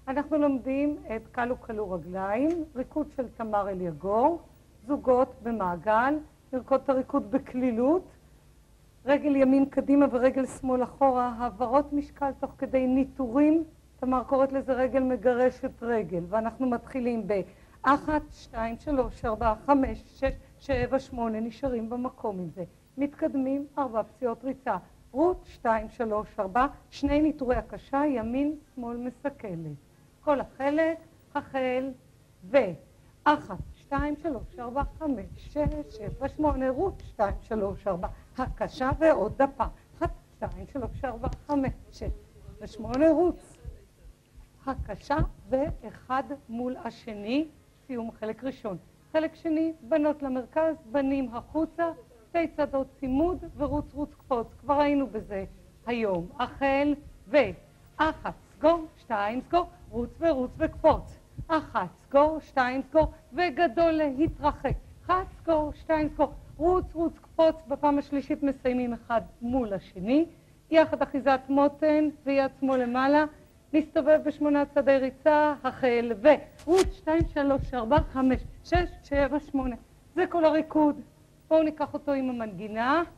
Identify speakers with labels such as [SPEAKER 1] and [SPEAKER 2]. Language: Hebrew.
[SPEAKER 1] אנחנו לומדים את קלו קלו רגליים, ריקוד של תמר אליגור, זוגות במעגל, לרקוד את הריקוד בקלילות, רגל ימין קדימה ורגל שמאל אחורה, העברות משקל תוך כדי ניטורים, תמר קוראת לזה רגל מגרשת רגל, ואנחנו מתחילים ב-1, 2, 3, 4, 5, 6, 7, 8, נשארים במקום עם זה, מתקדמים, 4 פציעות ריצה, רות, 2, 3, 4, 2 ניטורי הקשה, ימין, שמאל מסכלת. כל החלק, החל, ו-1, 2, 3, 4, 5, 6, 7, 8, רות, 2, 3, 4, הקשה ועוד דפה, 1, 2, 3, 4, 5, 6, ו-8 רוץ. הקשה ואחד מול השני, סיום חלק ראשון. חלק שני, בנות למרכז, בנים החוצה, 2 צעדות צימוד ורוץ רוץ קפוץ. כבר היינו בזה היום. החל ו-1, סגור, 2 סגור, רוץ ורוץ וקפוץ. 1 סגור, 2 סגור, וגדול להתרחק. 1 סגור, 2 סגור, רוץ רוץ קפוץ. בפעם השלישית מסיימים אחד מול השני. יחד אחיזת מותן ויד שמאל למעלה. נסתובב ב8 צעדי ריצה, החל ורוץ 2, 3, 4, 5, 6, 7, 8. זה כל הריקוד. בואו ניקח אותו עם המנגינה.